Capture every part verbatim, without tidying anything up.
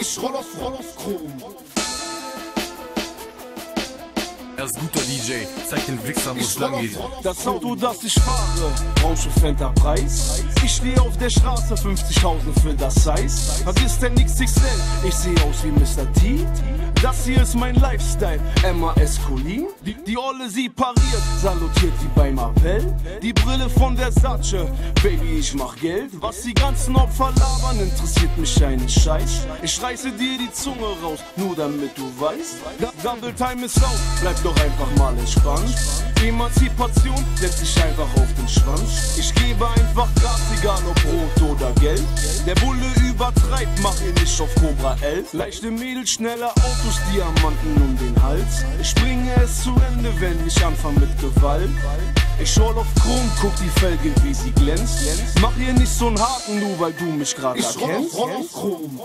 Ich roll auf, roll auf Chrom. ErsguterDj, zeig den Wichsern, wo es lang geht. Das Auto, das ich fahre, Raumschiff Enterprise. Ich stehe auf der Straße, fünfzigtausend für das Size. Vergiss den X X L, ich sehe aus wie Mister T. Das hier ist mein Lifestyle, M A S Colin. Die, die Olle, sie pariert, salutiert die beim Appell. Die Brille von der Satsche, Baby, ich mach Geld. Was die ganzen Opfer labern, interessiert mich einen Scheiß. Ich reiße dir die Zunge raus, nur damit du weißt. Double Time ist out, bleib doch einfach mal entspannt. Emanzipation setzt sich einfach auf den Schwanz. Ich gebe einfach Gas, egal ob rot oder gelb. Der Bulle übertreibt, mach ihn nicht auf Cobra elf. Leichte Mädels, schnelle Autos, Diamanten um den Hals. Ich bringe es zu Ende, wenn ich anfange mit Gewalt. Ich roll auf Chrom, guck die Felge, wie sie glänzt. Mach hier nicht so einen Haken, nur weil du mich gerade erkennst. Ich roll auf Chrom.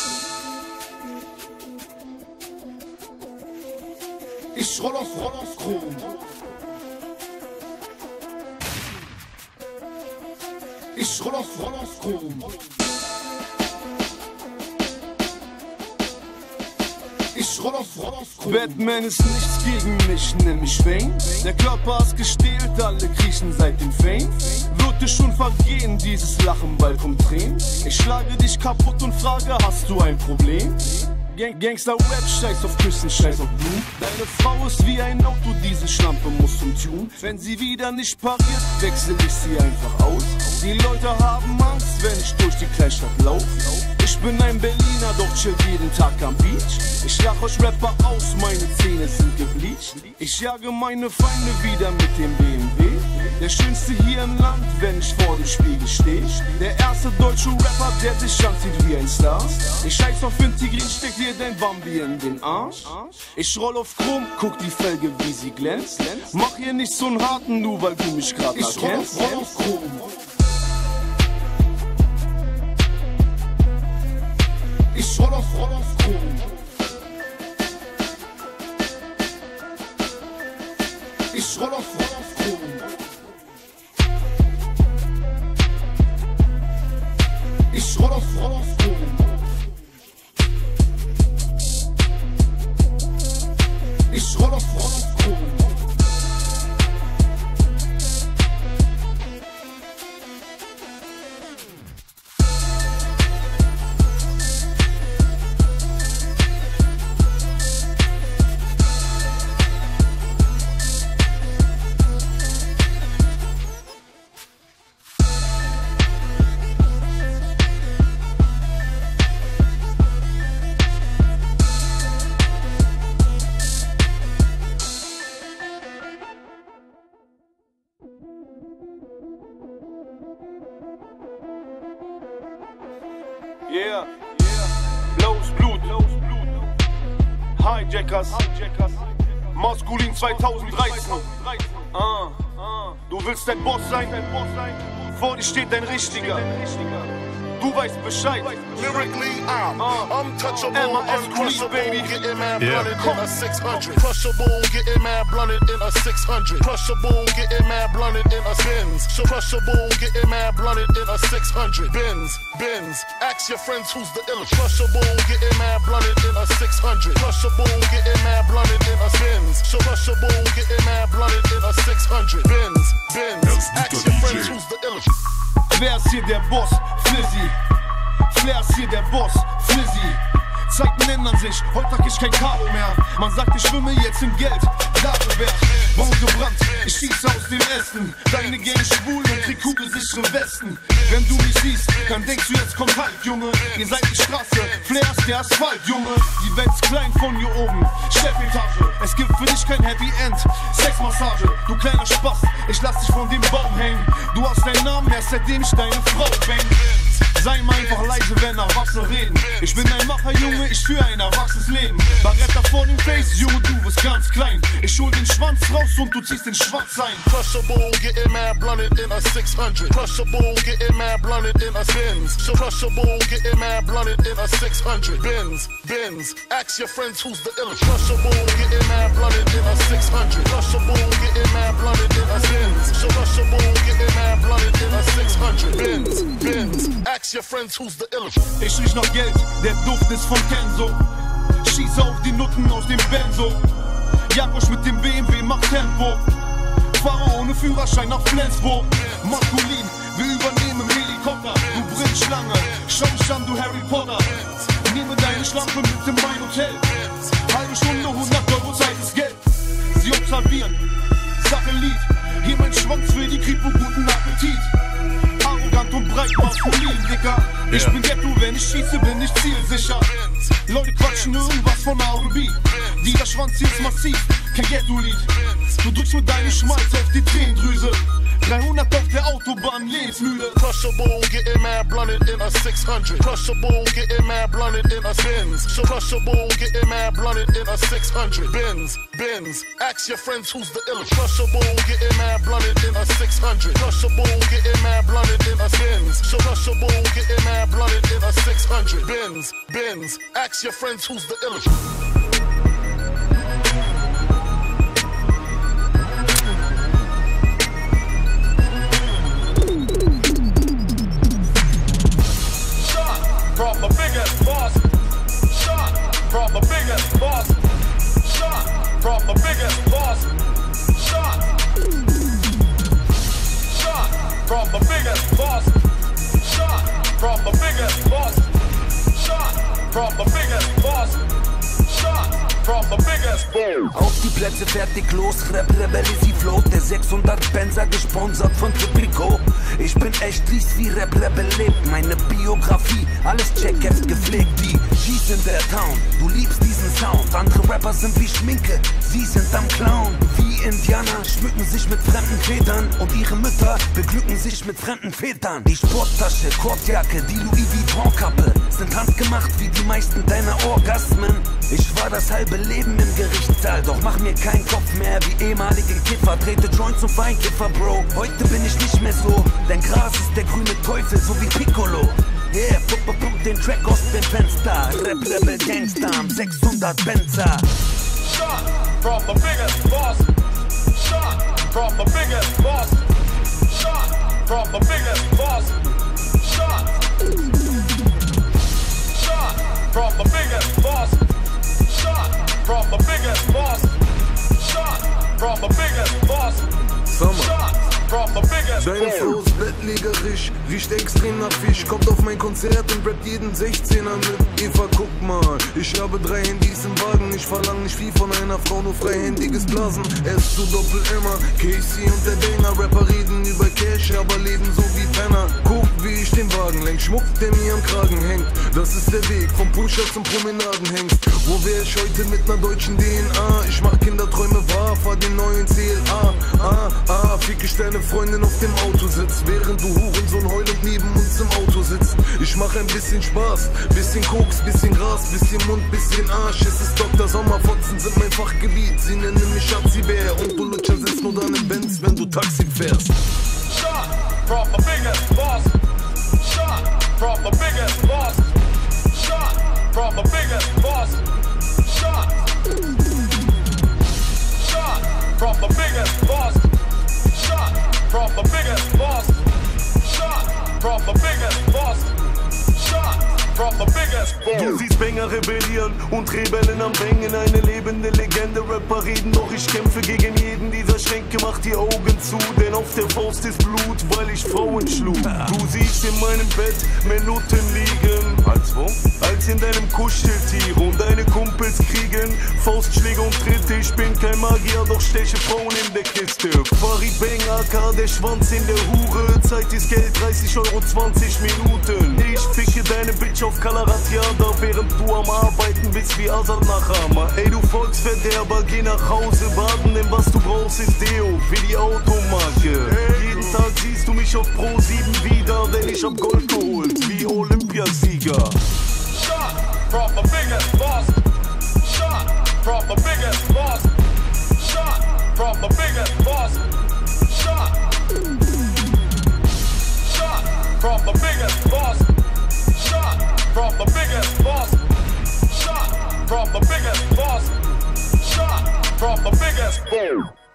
Ich roll auf, roll auf Chrom. Ich roll auf, roll auf Chrom. Ich roll auf, roll auf Chrom. Batman ist nichts gegen mich, nenn mich Wayne. Der Körper ist gestählt, alle kriechen seit dem Fame. Wird dir schon vergehen, dieses Lachen, bald kommt Tränen. Ich schlage dich kaputt und frage, hast du ein Problem? Gang Gangster-Rap, scheiß auf Küssen, scheiß auf Blut. Deine Frau ist wie ein Auto, diese Schlampe muss zum Tune. Wenn sie wieder nicht pariert, wechsel ich sie einfach aus. Die Leute haben Angst, wenn ich durch die Kleinstadt lauf. Ich bin ein Berliner, doch chill jeden Tag am Beach. Ich lach euch Rapper aus, meine Zähne sind gebleicht. Ich jage meine Feinde wieder mit dem B M W. Der schönste hier im Land, wenn ich vor dem Spiegel steh. Der erste deutsche Rapper, der sich anzieht wie ein Star. Ich scheiß auf Integrin, steck dir dein Bambi in den Arsch. Ich roll auf Chrom, guck die Felge, wie sie glänzt. Mach hier nicht so einen harten, nur weil du mich grad erkennst. Ich roll auf Chrom. Ich roll auf, roll auf Chrom. Ich roll auf, roll auf Chrom. Ich roll auf, roll auf Chrom. Ich roll auf, roll auf Chrom. Yeah, yeah. Blaues Blut, Hijackers, Maskulin zweitausenddreizehn. Ah, du willst dein Boss sein? Vor dir steht dein Richtiger. Du weißt Bescheid. Lyrically, I'm uh, untouchable, M A S uncrushable, baby. getting mad Yeah. blunted in a six hundred. Crushable, getting mad blunted in a six hundred. Crushable, getting mad blunted in a Benz. So crushable, getting mad blunted in a six hundred. Benz, Benz. Ask your friends who's the illest. Crushable, getting mad blunted in a six hundred. Crushable, getting mad blunted in a Benz. So crushable, getting mad blunted in a six hundred. Benz, Benz. Ask your friends who's the illest. Wer ist hier der Boss? Flizzy. Fler ist hier der Boss. Flizzy. Zeiten ändern sich, heute trag ich kein Karo mehr. Man sagt, ich schwimme jetzt im Geld. Dagobert, Baum gebrannt, ich schieße aus dem Essen. Deine Gang schwul und krieg kugelsichere Westen. Wenn du mich siehst, dann denkst du, jetzt kommt halt, Junge. Ihr seid die Straße, Fler ist der Asphalt, Junge. Die Welt ist klein von hier oben, Chefetage. Es gibt für dich kein Happy End. Sexmassage, du kleiner Spaß, ich lass dich von dem Baum hängen. Du hast deinen Namen erst seitdem ich deine Frau bang. Sei mal einfach leise, wenn Erwachsene reden. Ich bin ein Macher, Junge, ich führe ein erwachsenes Leben. Barretta vor dem Face, Junge, du bist ganz klein. Ich hol den Schwanz raus und du ziehst den Schwanz ein. Crushable, getting mad blunted in a six hundred. Crushable, getting mad blunted in a Benz. So crushable, getting mad blunted in a six hundred. Benz, Benz. Ask your friends who's the illest. Crushable, getting mad blunted in a six hundred. Crushable, getting mad blunted in a Benz. So crushable, getting mad blunted in a six hundred. Benz, Benz. Ask your friends friends who's the illest. Ich riech nach Geld, der Duft ist von Kenzo. Schieße auf die Nutten aus dem Benzo. Jag euch mit dem B M W, mach Tempo. Fahre ohne Führerschein nach Flensburg. Maskulin, wir übernehmen Helikopter. Du Brillschlange, schau mich an, du Harry Potter. Nehme deine Schlampe mit in mein Hotel. Halbe Stunde, hundert Euro, Zeit ist Geld. Sie observieren, Sache Lied. Hier mein Schwanz für die Kripo, guten Appetit. Arrogant und breit, maskulin, Dicker. Ich Ja. bin Ghetto, wenn ich schieße, bin ich zielsicher. Leute quatschen irgendwas von R und B. Dieser Schwanz hier ist massiv, kein Ghetto-Lied. Du drückst mit deinem Schmalz auf die Tränendrüse. dreihundert auf der Autobahn, lebensmüde. Crushable, getting mad blunted in a six hundred. Crushable, getting mad blunted in a Benz. So crushable, getting mad blunted in a six hundred. Benz, Benz. Ask your friends who's the illest. Crushable, getting mad blunted in a six hundred. Crushable, getting mad blunted in a Benz. So crushable, getting mad blunted in a six hundred. Benz, Benz. Ask your friends who's the illest. From the biggest boss, shot from the biggest boss, shot from the biggest boss, shot, shot from the biggest boss, shot from the biggest boss, shot from the biggest boss, shot from the biggest boss. Auf die Plätze fertig los, Rap Rebellion float. Der sechshundert Benzer gesponsert von Triplico. Ich bin echt ries wie Rap Rebel lebt. Meine Biografie, alles Checkheft gepflegt. Die G's in der Town, du liebst diesen Sound. Andere Rapper sind wie Schminke, sie sind am Clown. Wie Indianer schmücken sich mit fremden Federn und ihre Mütter beglücken sich mit fremden Vätern. Die Sporttasche, Kordjacke, die Louis Vuitton Kappe sind handgemacht wie die meisten deiner Orgasmen. Ich war das halbe Leben im Gerichtssaal, doch mach mir keinen Kopf mehr wie ehemalige Kiffer. Trete Joints und Weinkiffer, Bro. Heute bin ich nicht mehr so, denn Gras ist der grüne Teufel, so wie Piccolo. Yeah, pump, pump den Track aus dem Fenster. Rap, Rebel, Gangster am sechshundert Benzer. Shot from the biggest boss, shot from the biggest boss, shot from the biggest boss, shot, shot from the biggest boss, shot from the biggest boss, shot from the biggest boss, shot from the biggest Deine Flow ist bettlägerisch, riecht extrem nach Fisch. Kommt auf mein Konzert und rappt jeden sechzehner mit. Eva, guck mal, ich habe drei Handys im Wagen. Ich verlang nicht viel von einer Frau, nur freihändiges Blasen. S zu Doppel-Emma, Casey und der Banger. Rapper reden über Cash, aber leben so wie Penner. Guck, wie ich den Wagen lenk, Schmuck, der mir am Kragen hängt. Das ist der Weg, vom Pusher zum Promenadenhengst. Wo wär ich heute mit ner deutschen D N A? Ich mach Kinderträume wahr, fahr den neuen C L A. Ah, ah, fick ich deine Freundin auf dem Autositz, während du Hurensohn heulend neben uns im Auto sitzt. Ich mach ein bisschen Spaß, bisschen Koks, bisschen Gras, bisschen Mund, bisschen Arsch. Es ist Doktor Sommerfotzen, sind mein Fachgebiet. Sie nennen mich Schatzi-Bär und du Lutscher sitzt nur dann im Benz, wenn du Taxi fährst. shot from the biggest boss, shot from the biggest boss, shot from the biggest boss, shot, shot from the biggest boss, shot from the biggest boss, shot from the biggest boss, shot from the biggest boss. Du siehst Banger rebellieren und Rebellen am Bängen. Eine lebende Legende, Rapper reden, doch ich kämpfe gegen jeden dieser Schränke. Mach die Augen zu, denn auf der Faust ist Blut, weil ich Frauen schlug. Du siehst in meinem Bett mehr Nutten liegen als wo? Als in deinem Kuscheltier und deine Kumpels kriegen Faustschläge und Tritte. Ich bin kein Magier, doch steche Frauen in der Kiste. Farid Bang, A K, der Schwanz in der Hure. Zeit ist Geld, dreißig Euro, zwanzig Minuten. Ich ficke deine Bitch auf Kalaratiada, während du am Arbeiten bist wie Asad Nachama. Ey du Volksverderber, geh nach Hause baden, denn was du brauchst ist Deo für die Automarke. Jeden Tag siehst du mich auf Pro sieben wieder, denn ich hab Gold geholt wie Olympiasieger. Shot from the biggest boss, shot from the biggest boss, shot from the biggest boss, shot, shot from the biggest boss, shot from the biggest boss, shot from the biggest boss, shot from the biggest boss.